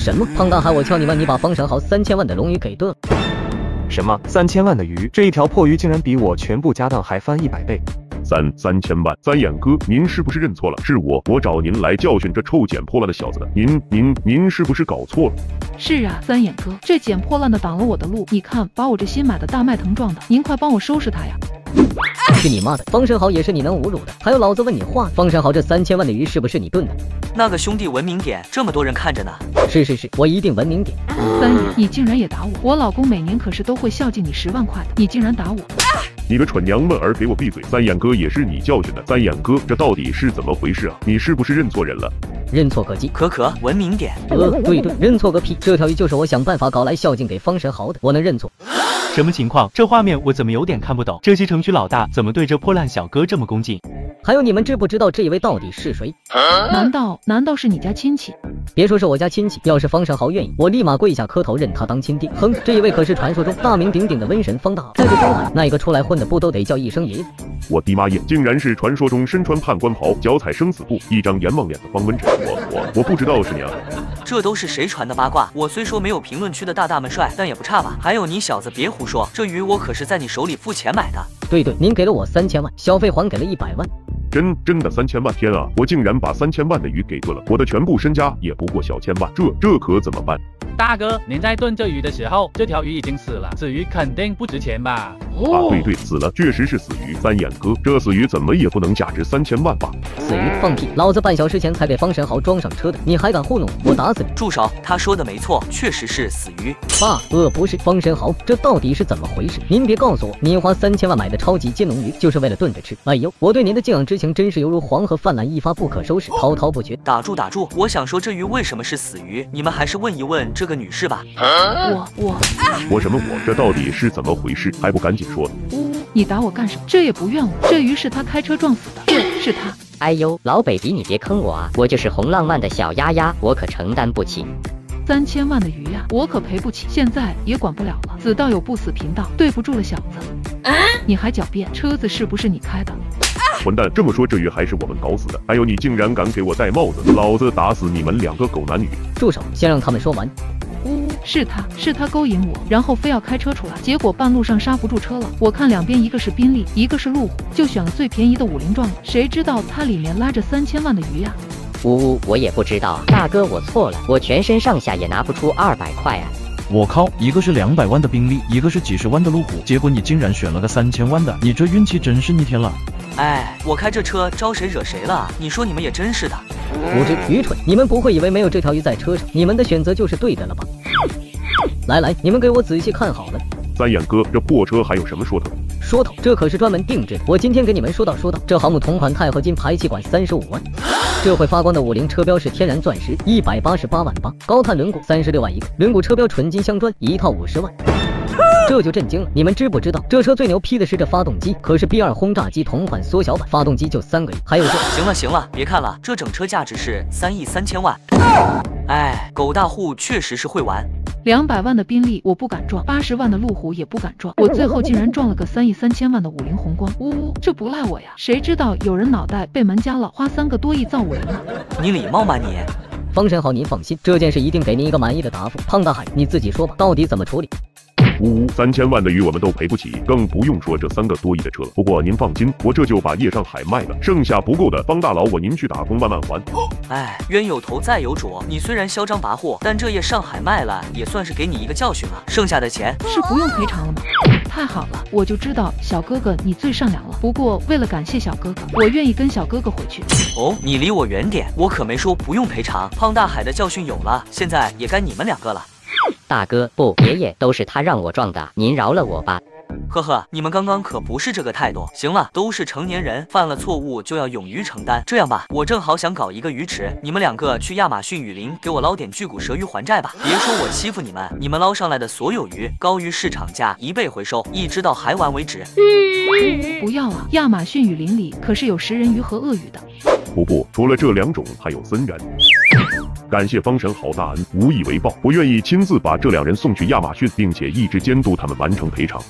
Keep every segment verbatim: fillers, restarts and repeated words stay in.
什么？胖大海，我敲你妈！你把方神豪三千万的龙鱼给炖了。 什么？三千万的鱼？这一条破鱼竟然比我全部家当还翻一百倍！ 三三千万，三眼哥，您是不是认错了？是我，我找您来教训这臭捡破烂的小子的。您您您是不是搞错了？ 是啊，三眼哥，这捡破烂的挡了我的路，你看把我这新买的大麦腾撞的，您快帮我收拾他呀！ 去你妈的！方神豪也是你能侮辱的？还有老子问你话，方神豪这三千万的鱼是不是你炖的？ 那个兄弟文明点，这么多人看着呢。 是是是，我一定文明点。 三爷，你竟然也打我！我老公每年可是都会孝敬你十万块的，你竟然打我！ 你个蠢娘们儿，给我闭嘴！三眼哥也是你教训的。三眼哥，这到底是怎么回事啊？你是不是认错人了？ 认错可击， 可可文明点。 呃，对对，认错个屁！这条鱼就是我想办法搞来孝敬给方神豪的，我能认错？ 什么情况？这画面我怎么有点看不懂？这些城区老大怎么对这破烂小哥这么恭敬？ 还有你们知不知道这一位到底是谁？ 难道难道是你家亲戚？ 别说是我家亲戚，要是方神豪愿意，我立马跪下磕头认他当亲爹。哼，这一位可是传说中大名鼎鼎的瘟神方大，在这东海，那一个出来混的不都得叫一声爷爷？ 我的妈耶，竟然是传说中身穿判官袍、脚踩生死簿、一张阎王脸的方文晨！我我我不知道是娘。 这都是谁传的八卦？我虽说没有评论区的大大们帅，但也不差吧？还有你小子别胡说，这鱼我可是在你手里付钱买的。 对对，您给了我三千万，小费还给了一百万。 真真的三千万！天啊，我竟然把三千万的鱼给炖了，我的全部身家也不过小千万，这这可怎么办？ 大哥，您在炖这鱼的时候，这条鱼已经死了，此鱼肯定不值钱吧？ 啊，对对，死了，确实是死鱼。三眼哥，这死鱼怎么也不能价值三千万吧？ 死鱼放屁！老子半小时前才给方神豪装上车的，你还敢糊弄我？我打死你！ 住手！他说的没错，确实是死鱼。 爸，呃，不是方神豪，这到底是怎么回事？您别告诉我，您花三千万买的超级金龙鱼就是为了炖着吃？哎呦，我对您的敬仰之情真是犹如黄河泛滥，一发不可收拾，滔滔不绝。 打住打住！我想说这鱼为什么是死鱼？你们还是问一问这个女士吧。 我我我什么我？这到底是怎么回事？还不赶紧说！ 呜，你打我干什么？这也不怨我，这鱼是他开车撞死的，对，是他。 哎呦，老北鼻，你别坑我啊！我就是红浪漫的小丫丫，我可承担不起。 三千万的鱼呀、啊，我可赔不起，现在也管不了了。子道有不死贫道，对不住了小子。啊、你还狡辩，车子是不是你开的？ 混蛋！这么说这鱼还是我们搞死的？还有你竟然敢给我戴帽子，老子打死你们两个狗男女！ 住手！先让他们说完。 呜，是他是他勾引我，然后非要开车出来，结果半路上刹不住车了。我看两边一个是宾利，一个是路虎，就选了最便宜的五菱撞了。谁知道它里面拉着三千万的鱼呀、 啊！呜呜，我也不知道，大哥我错了，我全身上下也拿不出二百块啊！ 我靠，一个是两百万的宾利，一个是几十万的路虎，结果你竟然选了个三千万的，你这运气真是逆天了！ 哎，我开这车招谁惹谁了？你说你们也真是的。 无知愚蠢！你们不会以为没有这条鱼在车上，你们的选择就是对的了吧？来来，你们给我仔细看好了。 三眼哥，这破车还有什么说头？ 说头，这可是专门定制的。我今天给你们说道说道，这航母同款钛合金排气管三十五万，这会发光的五菱车标是天然钻石，一百八十八万八，高碳轮毂三十六万一个，轮毂车标纯金镶砖，一套五十万。这就震惊了！你们知不知道，这车最牛批的是这发动机，可是 B 二 轰炸机同款缩小版，发动机就三个亿。还有这…… 行了行了，别看了，这整车价值是三亿三千万。哎，狗大户确实是会玩。 两百万的宾利我不敢撞，八十万的路虎也不敢撞，我最后竟然撞了个三亿三千万的五菱宏光。呜呜，这不赖我呀！谁知道有人脑袋被门夹了，花三个多亿造五菱呢？ 你礼貌吗你？ 方神豪，您放心，这件事一定给您一个满意的答复。胖大海，你自己说吧，到底怎么处理？ 呜，三千万的鱼我们都赔不起，更不用说这三个多亿的车了。不过您放心，我这就把夜上海卖了，剩下不够的方大佬我您去打工慢慢还。 哎，冤有头债有主，你虽然嚣张跋扈，但这夜上海卖了也算是给你一个教训了。剩下的钱是不用赔偿了吗？太好了，我就知道小哥哥你最善良了。不过为了感谢小哥哥，我愿意跟小哥哥回去。 哦，你离我远点，我可没说不用赔偿。胖大海的教训有了，现在也该你们两个了。 大哥，不，爷爷，都是他让我撞的，您饶了我吧。 呵呵，你们刚刚可不是这个态度。行了，都是成年人，犯了错误就要勇于承担。这样吧，我正好想搞一个鱼池，你们两个去亚马逊雨林给我捞点巨骨舌鱼还债吧。别说我欺负你们，你们捞上来的所有鱼高于市场价一倍回收，一直到还完为止。 不要啊，亚马逊雨林里可是有食人鱼和鳄鱼的。 不不，除了这两种，还有森蚺。感谢方神豪大恩，无以为报，我愿意亲自把这两人送去亚马逊，并且一直监督他们完成赔偿。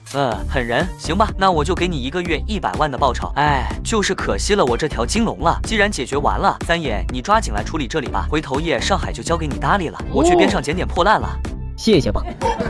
呃，狠人，行吧，那我就给你一个月一百万的报酬。哎，就是可惜了我这条金龙了。既然解决完了，三爷你抓紧来处理这里吧，回头夜上海就交给你搭理了，我去边上捡点破烂了。 谢谢吧。